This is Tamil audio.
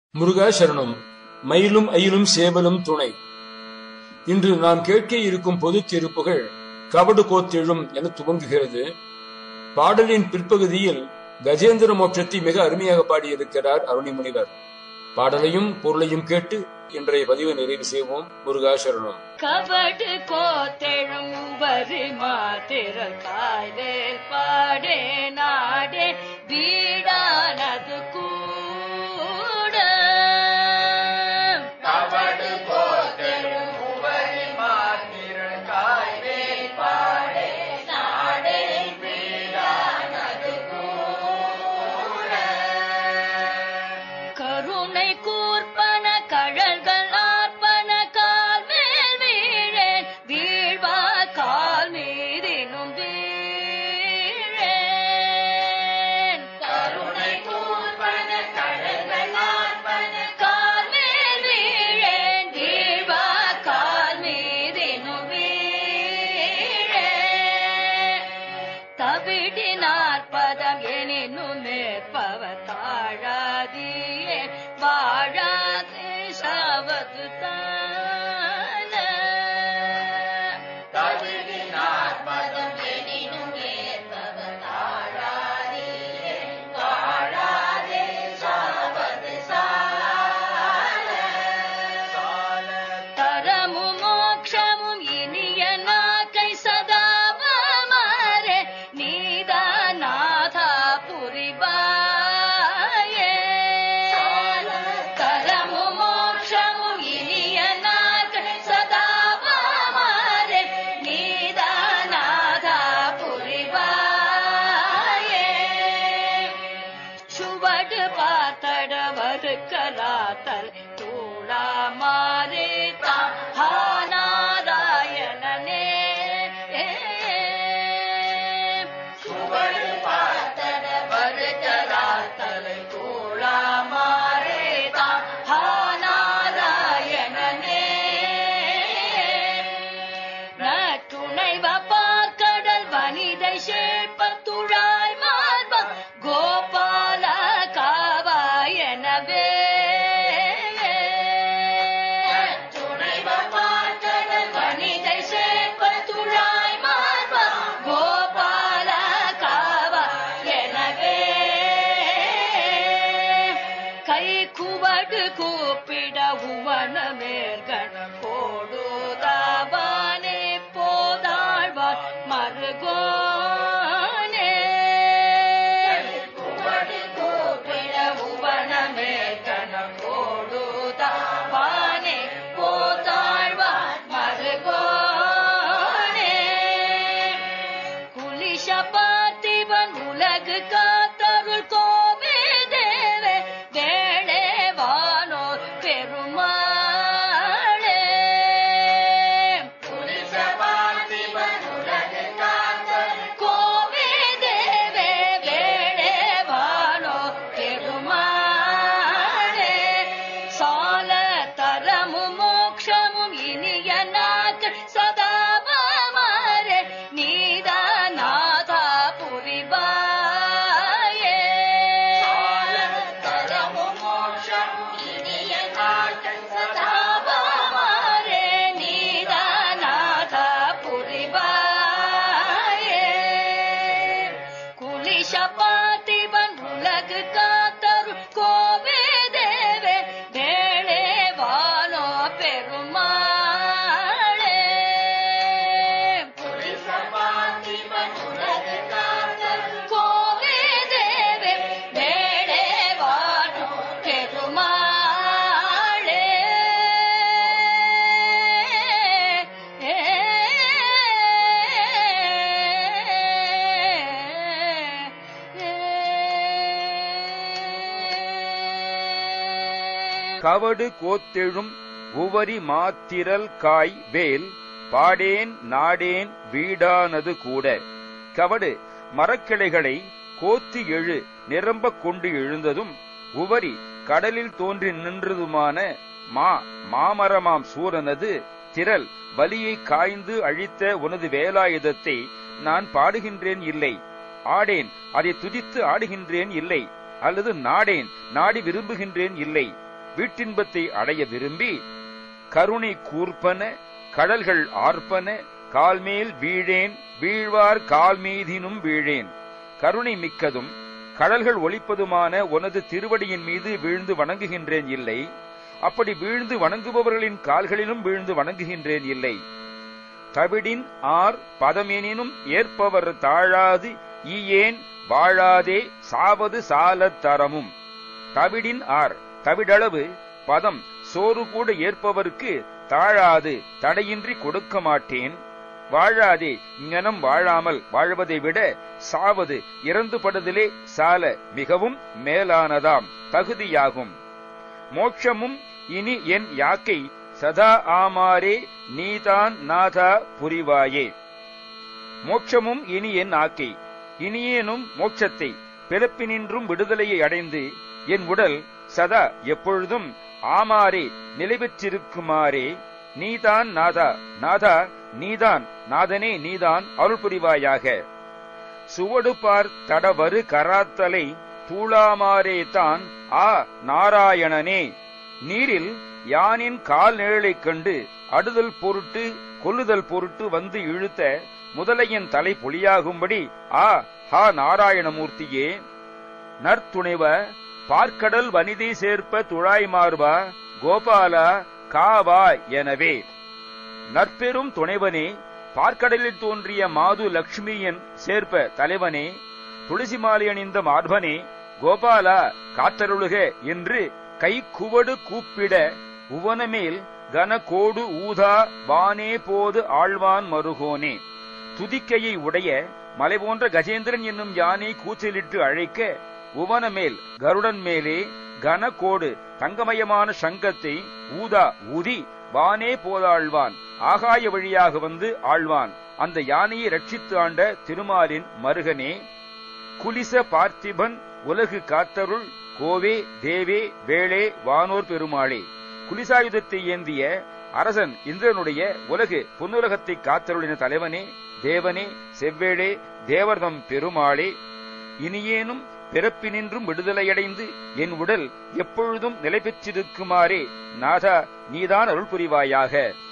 முருகா சரணம். மயிலும் அயிலும் சேவலும் துணை. இன்று நாம் கேட்க இருக்கும் பொது திருப்புகள் கவடு கோத்தெழும் என துவங்குகிறது. பாடலின் பிற்பகுதியில் கஜேந்திர மோட்சத்தை மிக அருமையாக பாடியிருக்கிறார் அருணிமுனிவர். பாடலையும் பொருளையும் கேட்டு இன்றைய பதிவை நிறைவு செய்வோம். முருகா சரணம். கவடு கோத்தெழும் உபரி மாத்திரல் காய்வேல் பாடே நாடே வீடானது கூட. கவடு கோத்தெழும் உபரி மாத்திரல் காய்வேல் பாடே நாடே வீடானது கூட. கருணை கூர்ப்பன கழல்கள் ஆர்ப்பன கால் மேல் வீழேன் வீழ்வா கால் மீதினும் வீழேன். கருணை கூர்ப்பன கழல்கள் ஆர்ப்பன கால் மேல் வீழேன் வீழ்வா கால் மீதினும் வீழேன். தவிடினார் பதம் எனினும் மேற்பவ தாழாதியே வாழாதே சாவது தான. தவிடினார் பதம் எனினும் மேற்பவ தாழாதியே வாழாதே சாவது சால. தரமும் மோட்சமும் இனிய நாக்கை சதாவமாரே நீதாநாதா புரிவாயே. தரமும் மோட்சமும் இனிய நாக்கை சதாவமாரே நீதாநாதா புரிவாயே. சுவடு பார்த்தட வருக்கலாத்தல் தூளா மாறே தானாராயணனே. சுவடு பார்த்தட வருக்கலாத்தல் தூளா மாறே தானாராயணனே. நற்றுணைவ பார்க்கடல் வனிதை சேப்ப துழாய் மார்ப கோபால காவாயனவே. நற்றுணைவ பார்க்கடல் வனிதை சேப்ப துழாய் மார்ப கோபால காவாயனவே. கை குவடு கூப்பிட உவன மேற்கண போடுதாவானே போதாழ்வார் மருகோனே. குவடு கூப்பிட உவன மேற்கண போடுதாவானே போதாழ்வார் மருகோனே. குலிஷ பார்த்திபன் உலகு காத்தருள் கோவே தேவே வேளே வானோர் பெருமாளே. குலிஷ பார்த்திபன் உலகு காத்தருள் கோவே தேவே வேளே வானோர் பெருமாளே. சால தரமும் மோட்சமும் இனிய நாக்கு சதாவமாரே நீதாநாதா புரிவாயே. தரமும் மோட்சமும் இனிய நாக்கு சதாவமாரே நீதாநாதா புரிவாயே. குலிஷ பார்த்திபன் உலகு காத்தருள் கோவே தேவே வேளே வானோ பெருமாளே. குலிஷ பார்த்திபன் உலகு காத்தருள் கோவே தேவே வேளே வானோ பெருமாளே. கவடு கோத்தெழும் உவரி மாத்திரல் காய் வேல் பாடேன் நாடேன் வீடானது கூட. கவடு மரக்கிளைகளை கோத்தி எழு நிரம்பக் கொண்டு எழுந்ததும் உவரி கடலில் தோன்றி நின்றதுமான மாமரமாம் சூரனது திரள் வலியை காய்ந்து அழித்த உனது வேலாயுதத்தை நான் பாடுகின்றேன் இல்லை. ஆடேன் அதை துதித்து ஆடுகின்றேன் இல்லை. அல்லது நாடேன் நாடி விரும்புகின்றேன் இல்லை. வீட்டின்பத்தை அடைய விரும்பி கருணை கூர்ப்பன கடல்கள் ஆர்ப்பன கால்மேல் வீழேன் வீழ்வார் கால் மீதினும் வீழேன். கருணை மிக்கதும் கடல்கள் ஒலிப்பதுமான உனது திருவடியின் மீது வீழ்ந்து வணங்குகின்றேன் இல்லை. அப்படி வீழ்ந்து வணங்குபவர்களின் கால்களிலும் வீழ்ந்து வணங்குகின்றேன் இல்லை. தவிடின் ஆர் பதமெனினும் ஏற்பவர் தாழாது ஈயேன் வாழாதே சாவது சாலத் தரமும். தவிடின் ஆர் தவிடளவு பதம் சோறு கூட ஏற்பவருக்கு தாழாது தடையின்றி கொடுக்க மாட்டேன். வாழாதே இங்கனம் வாழாமல் வாழ்வதை விட சாவது இறந்துபடுதலே சால மிகவும் மேலானதாம் தகுதியாகும். மோட்சமும் இனி என் யாக்கை சதா ஆமாரே நீதான் நாதா புரிவாயே. மோட்சமும் இனி என் ஆக்கை இனியேனும் மோட்சத்தை பிறப்பினின்றும் விடுதலையை அடைந்து என் உடல் சதா எப்பொழுதும் ஆமாரே நிலை பெற்றிருக்குமாறே நீதான் நாதா நாதா நீதான் நாதனே நீதான் அருள் புரிவாயாக. சுவடு பார் தடவரு கராத்தலை தூளாமாரே தான் ஆ நாராயணனே. நீரில் யானின் கால் நிழலைக் கண்டு அடுதல் பொருட்டு கொல்லுதல் பொருட்டு வந்து இழுத்த முதலையின் தலை பொலியாகும்படி ஆ ஹா நாராயணமூர்த்தியே. நற்துணைவ பார்க்கடல் வனிதை சேர்ப்ப துழாய் மார்பா கோபாலா காவா எனவே. நற்பெரும் துணைவனே பார்க்கடலில் தோன்றிய மாது லட்சுமியன் சேர்ப்ப தலைவனே துளசி மாலை அணிந்த மார்பனே கோபாலா காத்தருளுக என்று கை குவடு கூப்பிட உவனமேல் கன கோடு ஊதா வானே போது ஆழ்வான் மருகோனே. துதிக்கையை உடைய மலை போன்ற கஜேந்திரன் என்னும் யானை கூச்சலிட்டு அழைக்க உவனமேல் கருடன் மேலே கன கோடு தங்கமயமான சங்கத்தை ஊதா ஊதி வானே போதாழ்வான் ஆகாய வழியாக வந்து ஆழ்வான் அந்த யானையை ரட்சித்து ஆண்ட திருமாலின் மருகனே. குலிச பார்த்திபன் உலகு காத்தருள் கோவே தேவே வேளே வானோர் பெருமாளே. குலிசாயுதத்தை ஏந்திய அரசன் இந்திரனுடைய உலகு பொன்னுலகத்தை காத்தருளின தலைவனே தேவனே செவ்வேளே தேவர்தம் பெருமாளே. இனியேனும் பிறப்பினின்றும் விடுதலையடைந்து என் உடல் எப்பொழுதும் நிலை பெற்றிருக்குமாறே நாதா நீதான் அருள் புரிவாயாக.